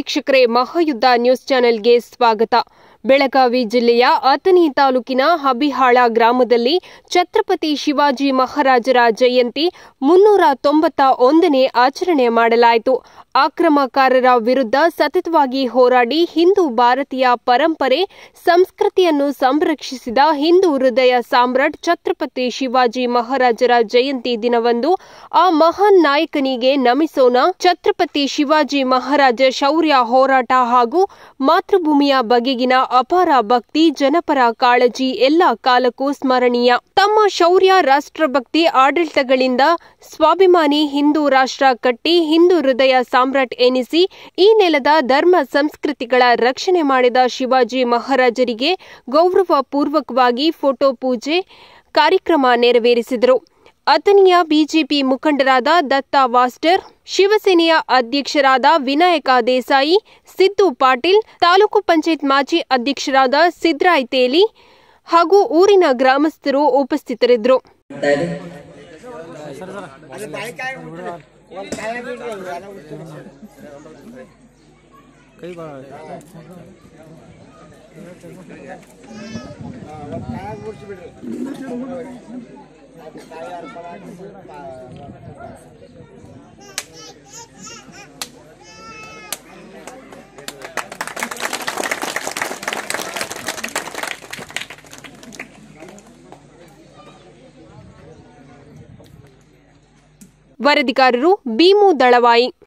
ವೀಕ್ಷಕರೇ, ಮಹಾಯುದ್ಧ ನ್ಯೂಸ್ ಚಾನೆಲ್ಗೆ ಸ್ವಾಗತ. ಬೆಳಗಾವಿ ಜಿಲ್ಲೆಯ ಅಥಣಿ ತಾಲೂಕಿನ ಹಬಿಹಾಳ ಗ್ರಾಮದಲ್ಲಿ ಛತ್ರಪತಿ ಶಿವಾಜಿ ಮಹಾರಾಜರ ಜಯಂತಿ 391ನೇ ಆಚರಣೆ ಮಾಡಲಾಯಿತು. ಆಕ್ರಮಣಕಾರರ ವಿರುದ್ಧ ಸತತವಾಗಿ ಹೋರಾಡಿ ಹಿಂದೂ ಭಾರತೀಯ ಪರಂಪರೆ ಸಂಸ್ಕೃತಿಯನ್ನು ಸಂರಕ್ಷಿಸಿದ ಹಿಂದೂ ಹೃದಯ ಸಾಮ್ರಾಟ್ ಛತ್ರಪತಿ ಶಿವಾಜಿ ಮಹಾರಾಜರ ಜಯಂತಿ ದಿನವಂದು ಆ ಮಹಾನ್ ನಾಯಕನಿಗೆ ನಮಿಸೋಣ. ಛತ್ರಪತಿ ಶಿವಾಜಿ ಮಹಾರಾಜ ಶೌರ್ಯ, ಹೋರಾಟ ಹಾಗೂ ಮಾತೃಭೂಮಿಯ ಬಗೆಗಿನ ಅಪಾರ ಭಕ್ತಿ, ಜನಪರ ಕಾಳಜಿ ಎಲ್ಲ ಕಾಲಕ್ಕೂ ಸ್ಮರಣೀಯ. ತಮ್ಮ ಶೌರ್ಯ, ರಾಷ್ಟ್ರಭಕ್ತಿ, ಆಡಳಿತಗಳಿಂದ ಸ್ವಾಭಿಮಾನಿ ಹಿಂದೂ ರಾಷ್ಟ್ರ ಕಟ್ಟಿ ಹಿಂದೂ ಹೃದಯ ಸಾಮ್ರಾಟ್ ಎನಿಸಿ ಈ ನೆಲದ ಧರ್ಮ ಸಂಸ್ಕೃತಿಗಳ ರಕ್ಷಣೆ ಮಾಡಿದ ಶಿವಾಜಿ ಮಹಾರಾಜರಿಗೆ ಗೌರವಪೂರ್ವಕವಾಗಿ ಫೋಟೋ ಪೂಜೆ ಕಾರ್ಯಕ್ರಮ ನೆರವೇರಿಸಿದರು. ಅಥಣಿಯ ಬಿಜೆಪಿ ಮುಖಂಡರಾದ ದತ್ತಾ ವಾಸ್ಟರ್, ಶಿವಸೇನೆಯ ಅಧ್ಯಕ್ಷರಾದ ವಿನಾಯಕ ದೇಸಾಯಿ, ಸಿದ್ದು ಪಾಟೀಲ್, ತಾಲೂಕು ಪಂಚಾಯತ್ ಮಾಜಿ ಅಧ್ಯಕ್ಷರಾದ ಸಿದ್ರಾಯ್ ತೇಲಿ ಹಾಗೂ ಊರಿನ ಗ್ರಾಮಸ್ಥರು ಉಪಸ್ಥಿತರಿದ್ದರು. ವರದಿಗಾರರು ಭೀಮು ದಳವಾಯಿ.